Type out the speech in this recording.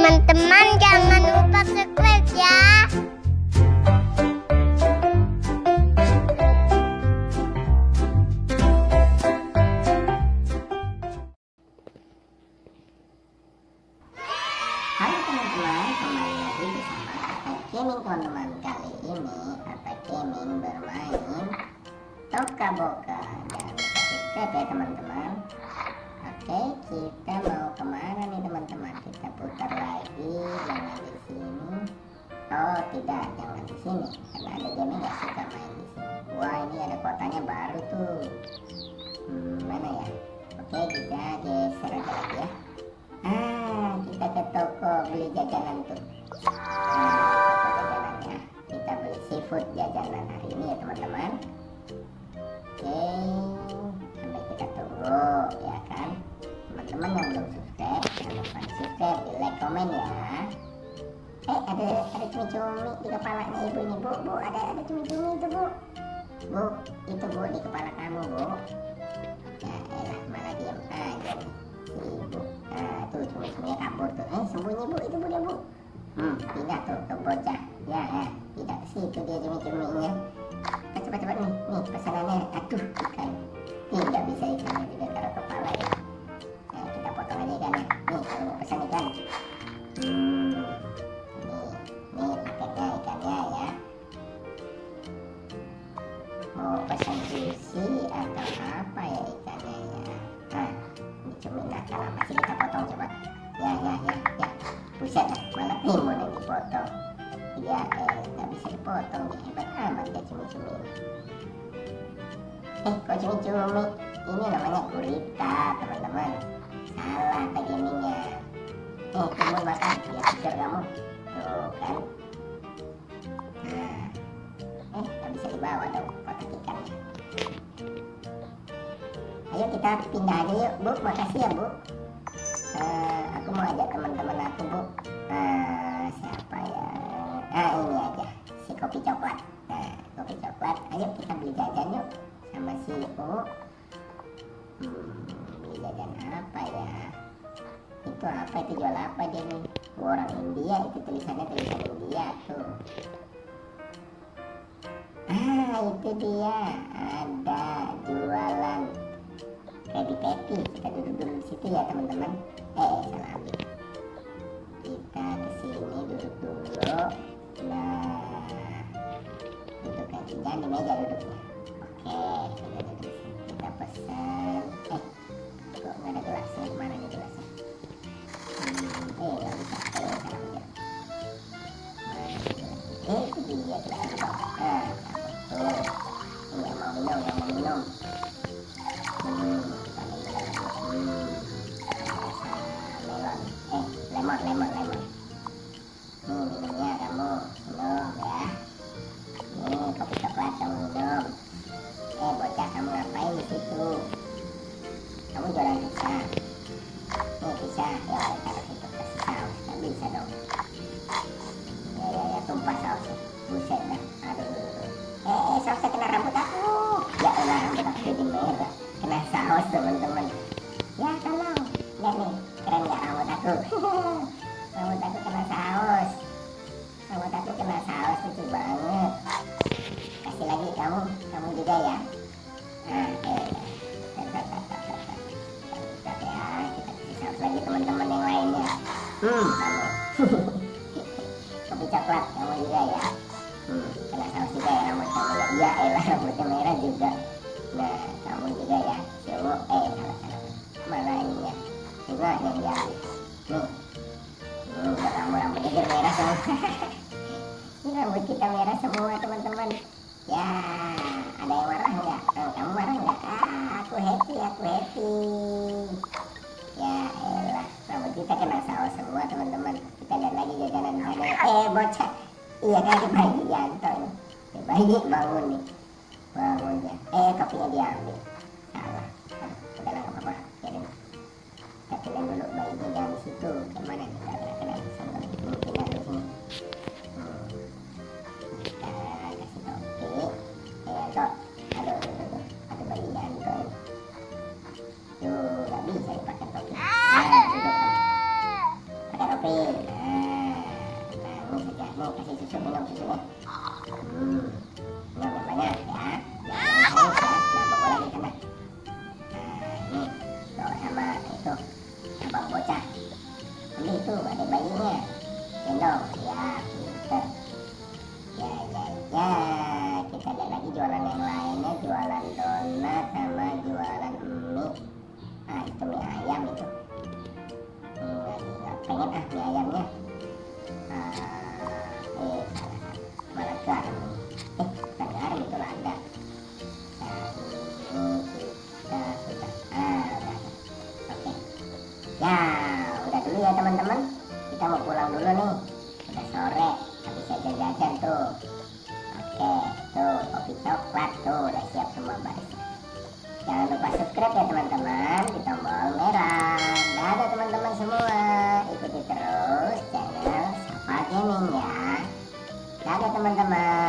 teman-teman, jangan lupa subscribe ya. Halo teman-teman, kembali lagi bersama Attack Gaming teman-teman. Kali ini Attack Gaming bermain Toca Boca. Jangan lupa subscribe ya teman-teman. Oke, kita mau kemana nih teman-teman? Kita putar lagi, jangan di sini. Oh tidak, jangan di sini, karena ada game nggak suka main di sini. Wah, ini ada kotanya baru tuh. Mana ya? Oke, kita geser aja lagi ya. Kita ke toko beli jajanan tuh. Toko jajanannya. Kita beli seafood jajanan hari ini ya teman-teman. Oke, sampai kita tunggu ya kan. Teman-teman yang belum subscribe, jangan lupa subscribe, di like, komen ya. Ada cumi-cumi di kepalanya ibu ini, bu, ada cumi-cumi itu bu, itu bu di kepala kamu bu. Ya elah, malah diam aja nih si ibu. Tuh cumi-cuminya kabur tuh. Sembunyi bu, itu bu dia bu. Tidak tuh ke bocah. Ya, tidak ke situ dia cumi-cuminya. Cepat nih pesanannya. Aduh, ikan. Tidak bisa ikannya juga taruh kepala ya. Kita potong aja ikannya. Nih, kalau mau pesan ikan. Nih paketnya ikannya ya. Mau pesan sushi atau apa ya ikannya ya. Ini cumi nakal apa sih, kita potong coba. Ya. Buset lah, malah timun yang dipotong. Ya, nggak bisa dipotong nih. Hebat amat ya cumi-cumi. Kok cumi-cumi? Ini namanya gurita teman-teman. Salah gamingnya. Timun makan, ya pikir kamu. Tuh kan. Nggak bisa dibawa dong kotak ikannya. Ayo kita pindah aja yuk bu, makasih ya bu. Aku mau ajak teman-teman aku bu. Siapa ya? Ini aja, si kopi coklat. Kopi coklat. Ayo kita beli jajan yuk sama si ibu. Beli jajan apa ya? Itu apa, itu jual apa dia nih? Orang India, itu tulisan India tuh. Itu dia, ada jualan patty. Kita duduk dulu di situ ya teman-teman. Salah ambil. Kita kesini duduk dulu. Nah, duduk aja, jangan di meja duduknya. Oke, kita duduk di sini. Kita pesan. Kok nggak ada gelasnya? Mana nih gelasnya? Nggak bisa. Salah aja. Itu dia gelasnya. Tuh. Yang mau minum. Lemon. Minumnya kamu minum ya. Nih kopi coklat kamu minum. Bocah, kamu ngapain di situ? Kamu jualan pizza. Nih pizza, ya taruh situ, kasih saus. Nggak bisa dong. Ya tumpah sausnya. Buset dah. Aduh. Sausnya kena rambut aku. Ya elah, rambut aku jadi merah. Kena saus teman-teman. Ya tolong. Lihat nih, keren nggak rambut aku? Rambut aku kena saus. Lucu banget. Kasih lagi kamu juga ya. Kita kasih saus lagi teman-teman yang lainnya. Kamu. Kopi coklat kamu juga ya. Kena saus juga ya rambut kamu ya. Ya elah, rambutnya merah juga. Nah, kamu juga ya. Salah. Mana ininya? Juga yang diambil. Nih, rambutnya jadi merah semua. Ini rambut kita merah semua teman-teman. Ya, ada yang marah nggak? Kamu marah nggak? Aku happy. Ya elah, rambut kita kena saus semua teman-teman. Kita lihat lagi jajanan di sana. Bocah. Iya kan, ada bayi jantung. Bayi bangun nih. Bangunnya. Kopinya diambil. Salah. Udah lah, nggak apa-apa. Kita pilih dulu bayinya, jangan di situ. Kemana nih? Kena sambal. Pindah di sini. Kita kasih topi. Aduh, ada bayi jantung. Tuh, nggak bisa dipakai topi. Duduk. Pakai topi. ini. Ini udah banyak ya. Jangan habis ya. Nah, bawa lagi sana. Nah, ini bawa sama itu abang bocah. Ini itu ada bayinya. Gendong. Ya, pinter. Ya. Kita lihat lagi jualan yang lainnya, jualan donat sama jualan mie. Ah, itu mie ayam itu. Nggak pengen mie ayamnya. Salah. Malah garam. Bukan garam, itu lada. Nah, ini kita sudah. Udah. Oke. Ya, udah dulu ya teman-teman. Kita mau pulang dulu nih. Udah sore. Habis jajan-jajan tuh. Oke, tuh kopi coklat tuh udah siap semua baris. Jangan lupa subscribe ya teman-teman di tombol merah. Dadah teman-teman semua. Ikuti terus channel Safa Gaming ya. Dadah teman-teman.